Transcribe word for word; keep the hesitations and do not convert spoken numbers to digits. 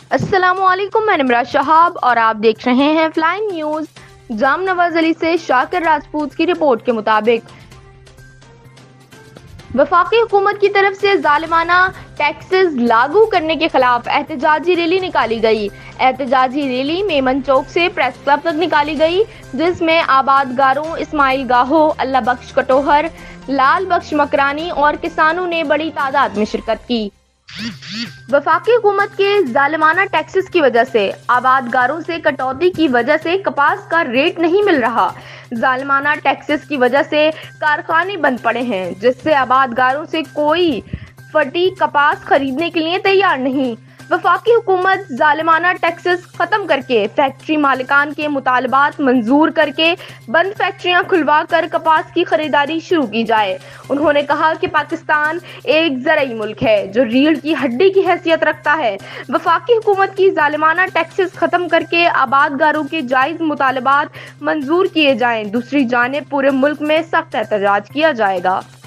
السلام علیکم، میں نمرا شہاب اور آپ دیکھ رہے ہیں فلائنگ نیوز۔ جام نواز علی سے شاکر راجپوت کی رپورٹ کے مطابق وفاقی حکومت کی طرف سے ظالمانہ ٹیکسز لاگو کرنے کے خلاف احتجاجی ریلی نکالی گئی۔ احتجاجی ریلی میمن چوک سے پریس کلب تک نکالی گئی، جس میں آبادگاروں، اسماعیل گاہو، اللہ بخش کٹوہر، لال بخش مکرانی اور کسانوں نے بڑی تعداد میں شرکت کی۔ وفاقی حکومت کے ظالمانہ ٹیکسز کی وجہ سے آبادگاروں سے کٹوتی کی وجہ سے کپاس کا ریٹ نہیں مل رہا۔ ظالمانہ ٹیکسز کی وجہ سے کارخانے بند پڑے ہیں، جس سے آبادگاروں سے کوئی فٹی کپاس خریدنے کے لیے تیار نہیں۔ وفاقی حکومت ظالمانہ ٹیکسز ختم کر کے فیکٹری مالکان کے مطالبات منظور کر کے بند فیکٹریاں کھلوا کر کپاس کی خریداری شروع کی جائے۔ انہوں نے کہا کہ پاکستان ایک زرعی ملک ہے جو ریڑھ کی ہڈی کی حیثیت رکھتا ہے۔ وفاقی حکومت کی ظالمانہ ٹیکسز ختم کر کے آبادگاروں کے جائز مطالبات منظور کیے جائیں، دوسری جانب پورے ملک میں سخت احتجاج کیا جائے گا۔